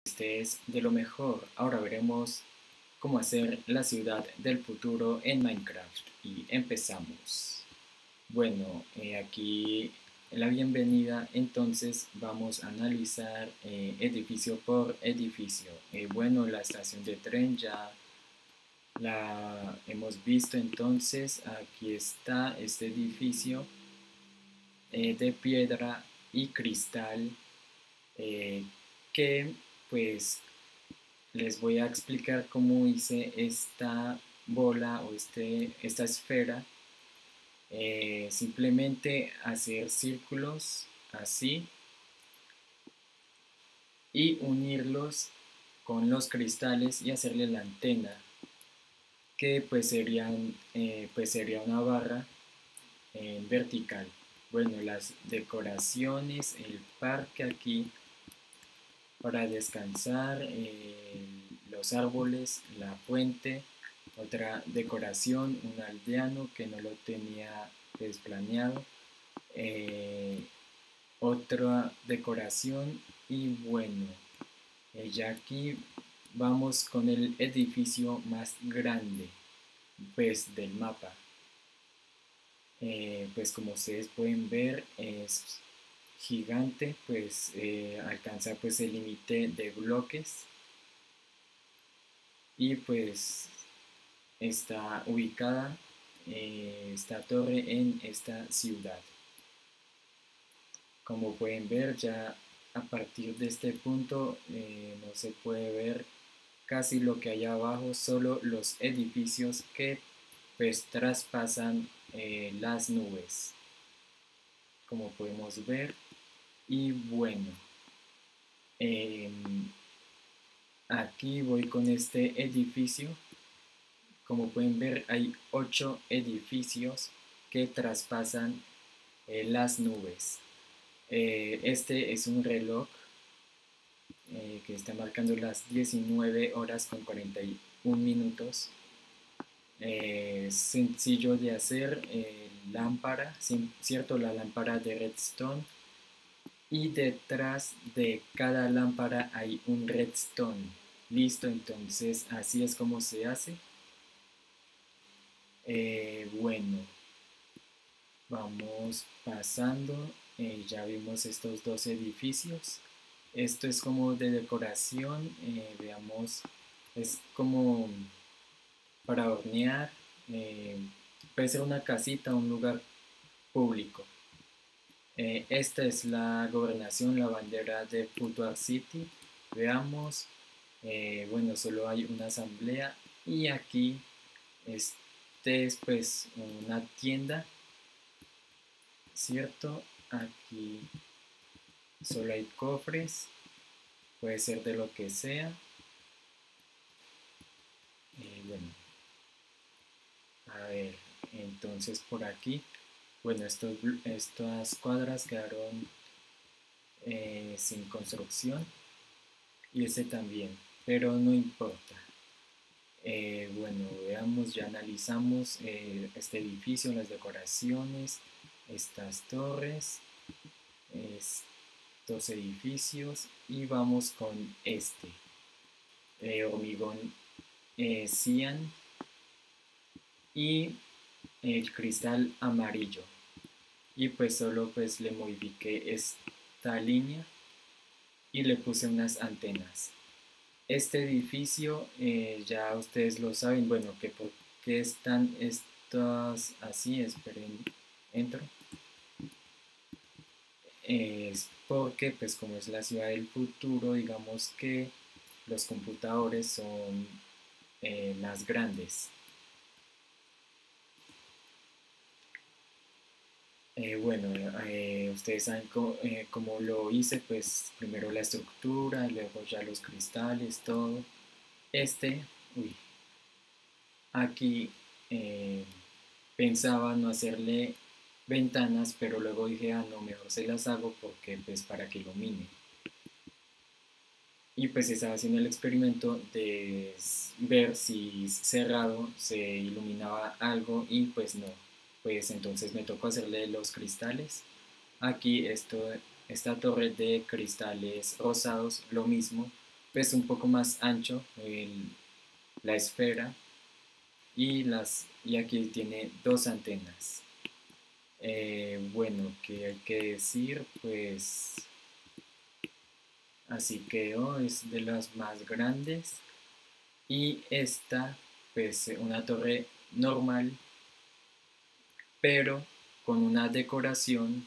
este es de lo mejor. Ahora veremos cómo hacer la ciudad del futuro en Minecraft y empezamos. Bueno, aquí la bienvenida, entonces vamos a analizar edificio por edificio. Bueno, la estación de tren ya la hemos visto, entonces aquí está este edificio de piedra y cristal eh, que pues les voy a explicar cómo hice esta bola o esta esfera. Simplemente hacer círculos así y unirlos con los cristales y hacerle la antena, que pues sería una barra en vertical. Bueno, las decoraciones, el parque aquí para descansar, los árboles, la fuente, otra decoración, un aldeano que no lo tenía pues, planeado, eh, otra decoración y bueno, ya aquí vamos con el edificio más grande pues del mapa. Pues como ustedes pueden ver es gigante, pues alcanza pues el límite de bloques y pues está ubicada esta torre en esta ciudad. Como pueden ver, ya a partir de este punto no se puede ver casi lo que hay abajo, solo los edificios que pues traspasan las nubes, como podemos ver. Y bueno, eh, aquí voy con este edificio. Como pueden ver, hay 8 edificios que traspasan las nubes. Este es un reloj que está marcando las 19 horas con 41 minutos. Sencillo de hacer, lámpara, cierto, la lámpara de redstone. Y detrás de cada lámpara hay un redstone. Listo, entonces así es como se hace. Bueno, vamos pasando. Ya vimos estos dos edificios. Esto es como de decoración. Veamos, es como para hornear. Puede ser una casita, un lugar público. Esta es la gobernación, la bandera de Futuar City. Veamos. Bueno, solo hay una asamblea y aquí este es pues una tienda, ¿cierto? Aquí solo hay cofres, puede ser de lo que sea. Bueno, a ver, entonces por aquí, bueno, estas cuadras quedaron sin construcción y ese también, pero no importa. Bueno, veamos, ya analizamos este edificio, las decoraciones, estas torres, estos edificios y vamos con este hormigón cian y el cristal amarillo, y pues solo pues le modifiqué esta línea y le puse unas antenas. Este edificio ya ustedes lo saben, bueno, que por qué están estas así, esperen, entro. Es porque pues como es la ciudad del futuro, digamos que los computadores son más grandes. Bueno, ustedes saben cómo lo hice, pues primero la estructura, luego ya los cristales, todo. Uy, aquí pensaba no hacerle ventanas, pero luego dije, ah, no, mejor se las hago porque pues para que ilumine. Y pues estaba haciendo el experimento de ver si cerrado se iluminaba algo y pues no. Pues entonces me tocó hacerle los cristales. Aquí esta torre de cristales rosados, lo mismo. pues un poco más ancho la esfera y aquí tiene dos antenas. Bueno, ¿qué hay que decir? Pues así quedó, es de las más grandes. Y esta, pues una torre normal, pero con una decoración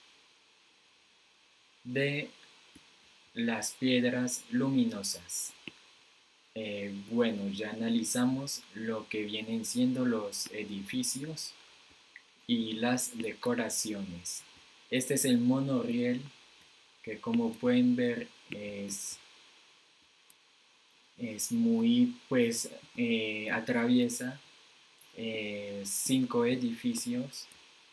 de las piedras luminosas. Bueno, ya analizamos lo que vienen siendo los edificios y las decoraciones. Este es el monorriel que, como pueden ver, es muy, pues, atraviesa 5 edificios.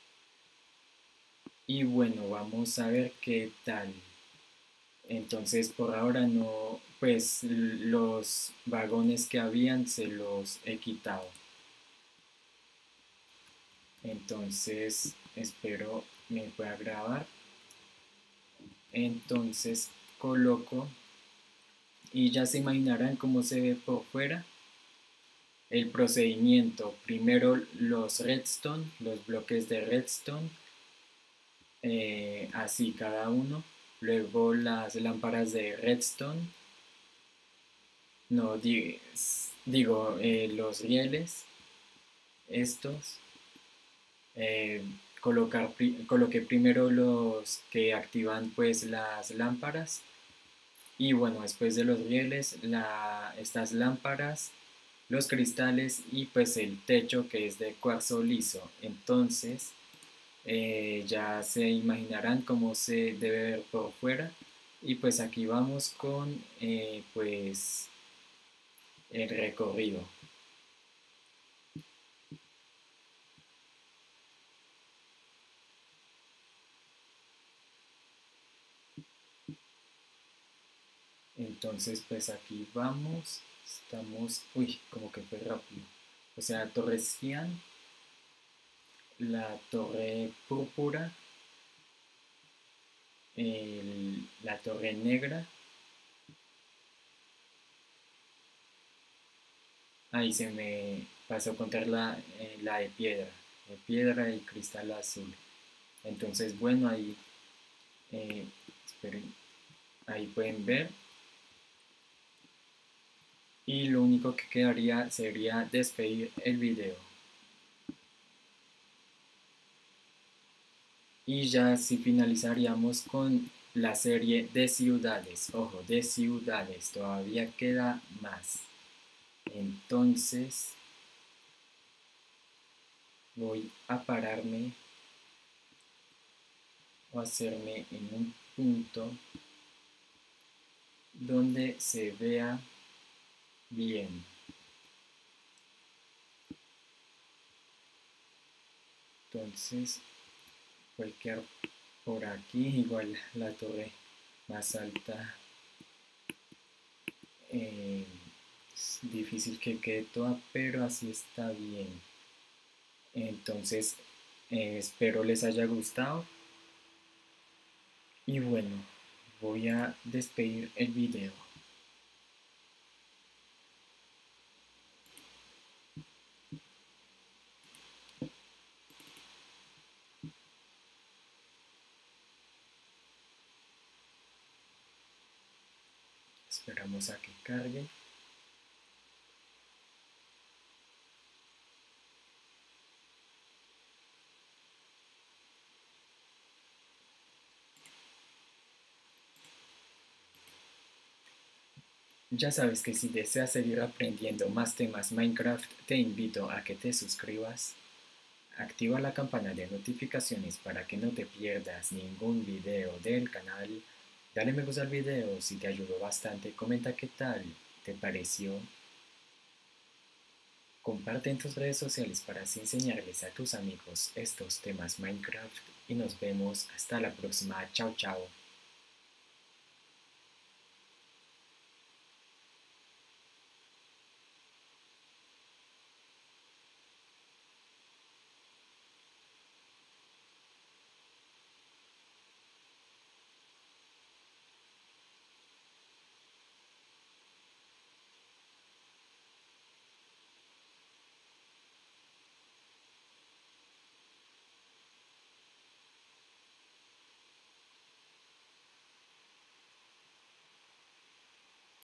Y bueno, vamos a ver qué tal. Entonces, por ahora no, pues los vagones que habían se los he quitado. Entonces, espero me pueda grabar. Entonces, coloco y ya se imaginarán cómo se ve por fuera. El procedimiento: primero los redstone, los bloques de redstone, así cada uno. Luego las lámparas de redstone, no digo, los rieles, estos. eh, Coloqué primero los que activan pues las lámparas, y bueno, después de los rieles, estas lámparas, los cristales y pues el techo, que es de cuarzo liso. Entonces ya se imaginarán cómo se debe ver por fuera. Y pues aquí vamos con pues el recorrido. Entonces pues aquí vamos. Estamos, uy, como que fue rápido. O sea, Torre Cian, la Torre Púrpura, la Torre Negra. Ahí se me pasó a contar la de piedra y cristal azul. Entonces, bueno, ahí, eh, esperen, ahí pueden ver. Y lo único que quedaría sería despedir el video. Y ya así finalizaríamos con la serie de ciudades. Ojo, de ciudades, todavía queda más. Entonces voy a pararme o hacerme en un punto donde se vea bien. Entonces voy a quedar por aquí, igual la torre más alta. Es difícil que quede toda, pero así está bien. Entonces espero les haya gustado. Y bueno, voy a despedir el video. Esperamos a que cargue. Ya sabes que si deseas seguir aprendiendo más temas Minecraft, te invito a que te suscribas, activa la campana de notificaciones para que no te pierdas ningún video del canal, dale me gusta al video si te ayudó bastante, comenta qué tal te pareció, comparte en tus redes sociales para así enseñarles a tus amigos estos temas Minecraft y nos vemos hasta la próxima. Chao, chao.